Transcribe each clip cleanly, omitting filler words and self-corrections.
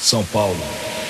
São Paulo.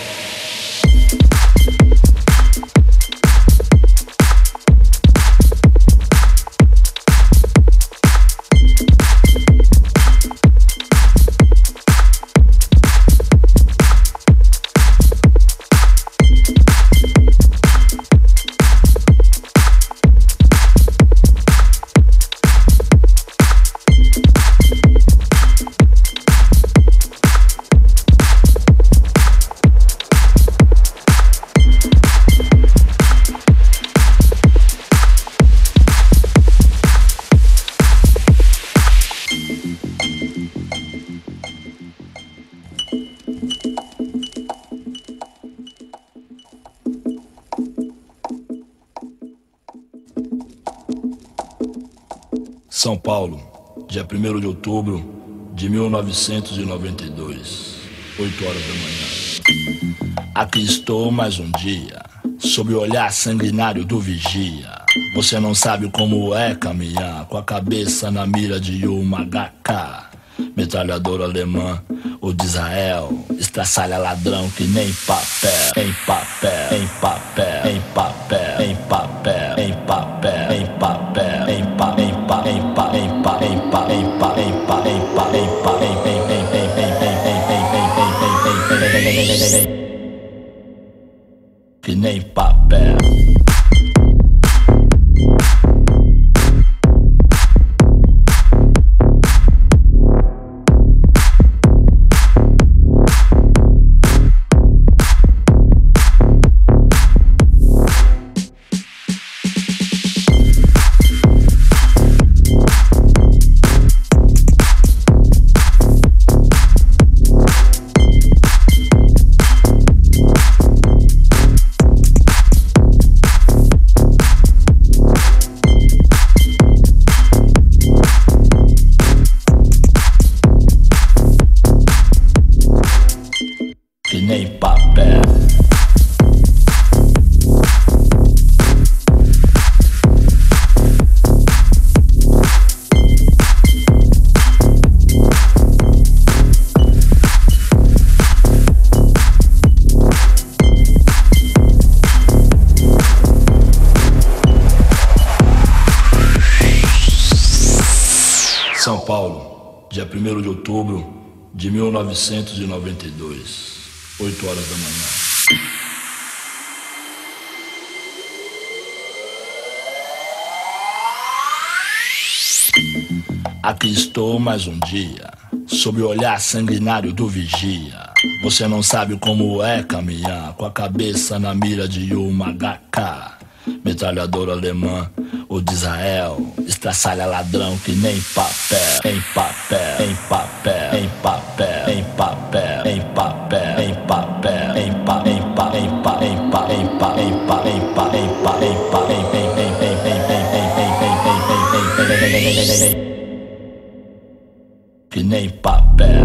São Paulo, dia 1º de outubro de 1992, 8 horas da manhã. Aqui estou mais um dia, sob o olhar sanguinário do vigia. Você não sabe como é caminhar, com a cabeça na mira de uma HK. Metralhadora alemã ou de Israel, estraçalha ladrão que nem papel. Em papel, em papel, em papel, em papel, em papel, em papel, em papel, em papel, em papel, em papel, em papel, em papel, em papel, em papel, em papel, que nem papel. Que nem papel. São Paulo, dia 1º de outubro de 1992, 8 horas da manhã. Aqui estou mais um dia, sob o olhar sanguinário do vigia. Você não sabe como é caminhar, com a cabeça na mira de uma HK. Metralhadora alemã ou de Israel, estraçalha ladrão que nem papel. Em papel, em papel, em papel, em papel, em papel, em papel, em papel, em papel, em papel, em papel, em papel, em papel, em papel, em papel, em papel, que nem papel.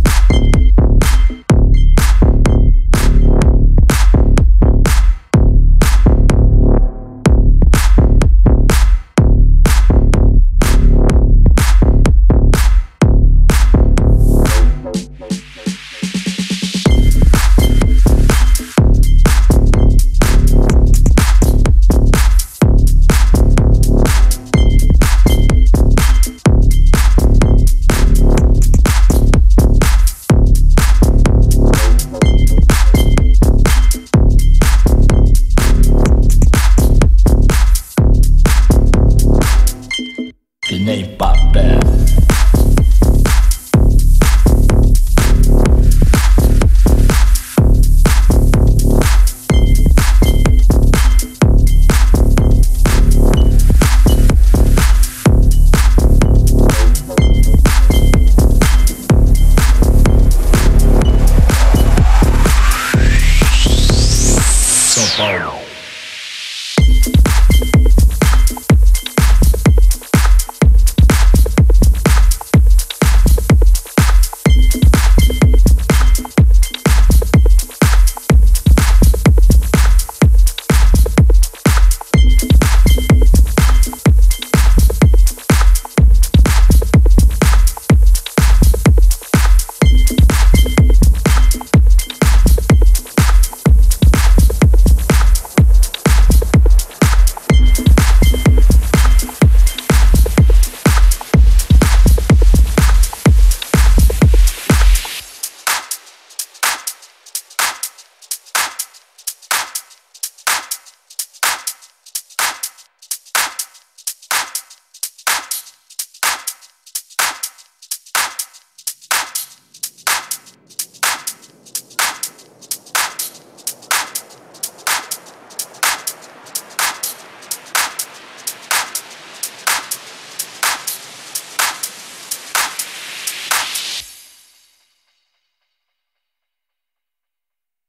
Que nem papel. São Paulo.